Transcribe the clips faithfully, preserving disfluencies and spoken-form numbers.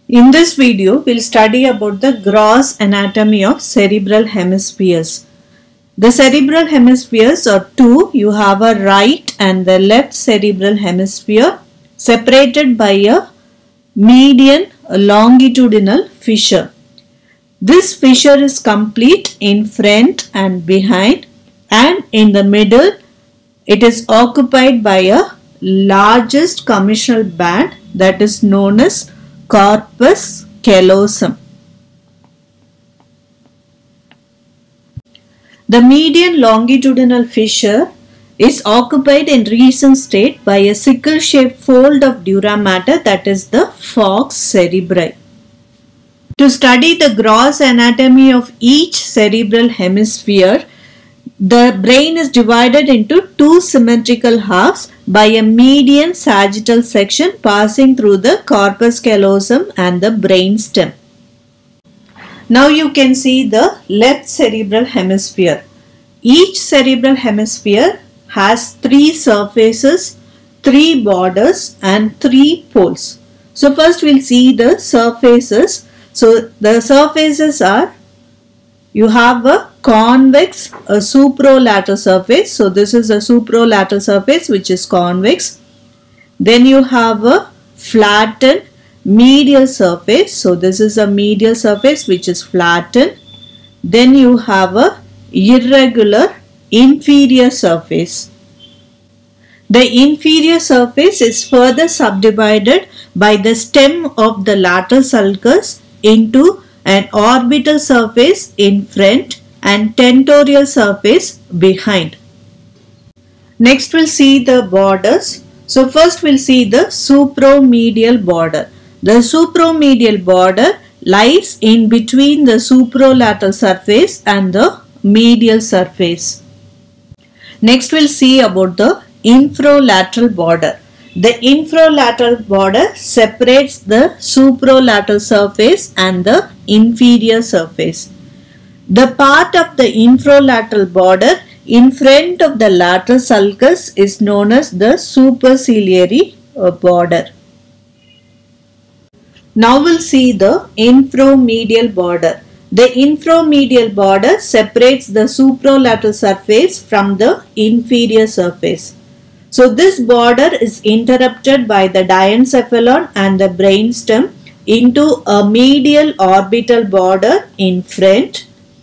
In this video, we'll study about the gross anatomy of cerebral hemispheres. The cerebral hemispheres are two. You have a right and the left cerebral hemisphere separated by a median longitudinal fissure. This fissure is complete in front and behind, and in the middle it is occupied by a largest commissural band that is known as corpus callosum. The median longitudinal fissure is occupied in recent state by a sickle-shaped fold of dura mater, that is the falx cerebri. To study the gross anatomy of each cerebral hemisphere, the brain is divided into two symmetrical halves by a median sagittal section passing through the corpus callosum and the brain stem. Now you can see the left cerebral hemisphere. Each cerebral hemisphere has three surfaces, three borders and three poles. So first we'll see the surfaces. So the surfaces are, you have a convex, a suprolateral surface. So this is a suprolateral surface which is convex. Then you have a flattened medial surface. So this is a medial surface which is flattened. Then you have a irregular inferior surface. The inferior surface is further subdivided by the stem of the lateral sulcus into an orbital surface in front and tentorial surface behind. Next we'll see the borders. So first we'll see the supromedial border. The supromedial border lies in between the suprolateral surface and the medial surface. Next we'll see about the infralateral border. The infralateral border separates the supralateral surface and the inferior surface. The part of the infralateral border in front of the lateral sulcus is known as the superciliary border. Now we'll see the infromedial border. The infromedial border separates the supralateral surface from the inferior surface. So this border is interrupted by the diencephalon and the brainstem into a medial orbital border in front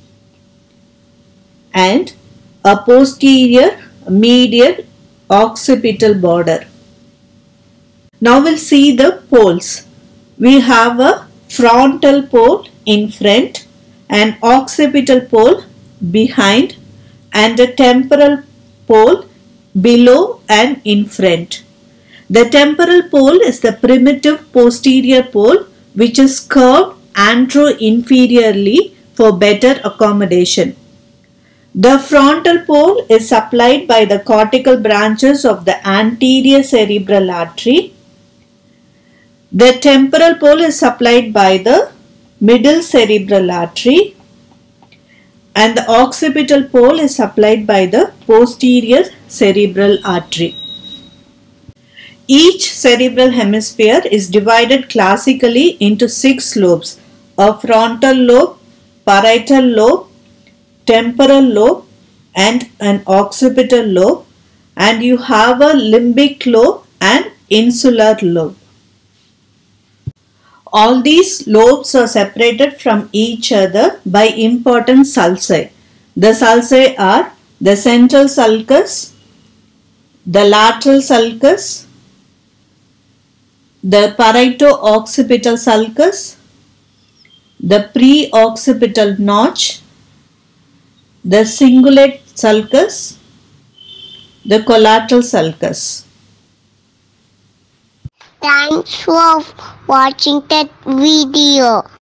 and a posterior medial occipital border. Now we'll see the poles. We have a frontal pole in front, an occipital pole behind and a temporal pole below and in front. The temporal pole is the primitive posterior pole which is curved antero-inferiorly for better accommodation. The frontal pole is supplied by the cortical branches of the anterior cerebral artery. The temporal pole is supplied by the middle cerebral artery, and the occipital pole is supplied by the posterior cerebral artery. Each cerebral hemisphere is divided classically into six lobes: a frontal lobe, parietal lobe, temporal lobe and an occipital lobe, and you have a limbic lobe and insular lobe. All these lobes are separated from each other by important sulci. The sulci are the central sulcus, the lateral sulcus, the parieto-occipital sulcus, the pre-occipital notch, the cingulate sulcus, the collateral sulcus. Thanks for watching that video.